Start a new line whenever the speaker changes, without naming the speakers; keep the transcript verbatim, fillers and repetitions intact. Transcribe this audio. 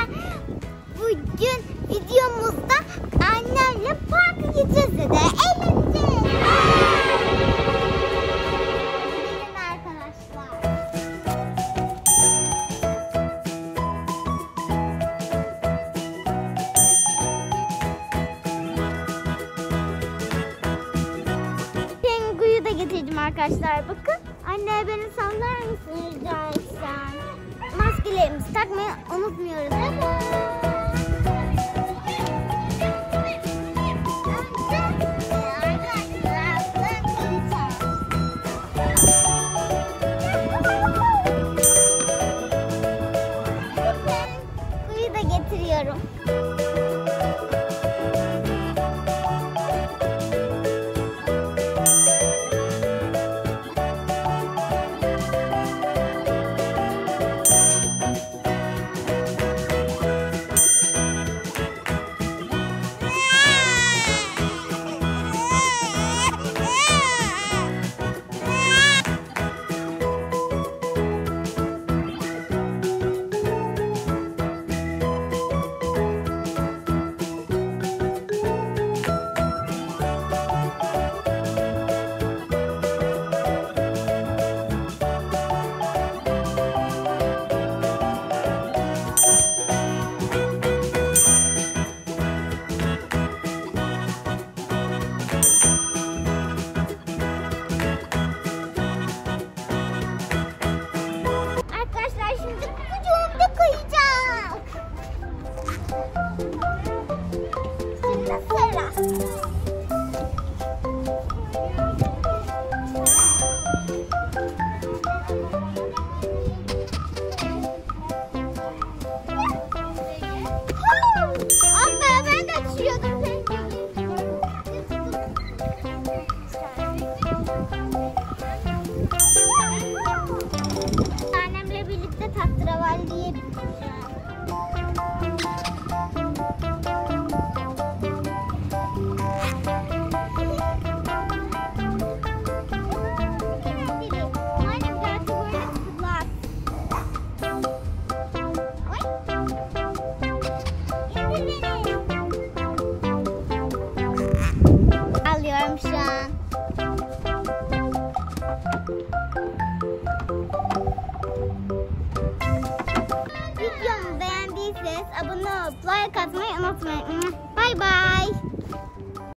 Bugün videomuzda annemle parka gideceğiz dedi. Eğleneceğiz. Gelin arkadaşlar. Penguyu da getirdim arkadaşlar. Bakın. Anne beni sallar mısın rica etsem? Maskelerimizi takmayı unutmuyoruz. Kuyu da getiriyorum. Annemle birlikte tahterevalliye bineceğiz. Alıyorum şu an. Videomu beğendiyseniz abone olup like atmayı unutmayın. Bye bye.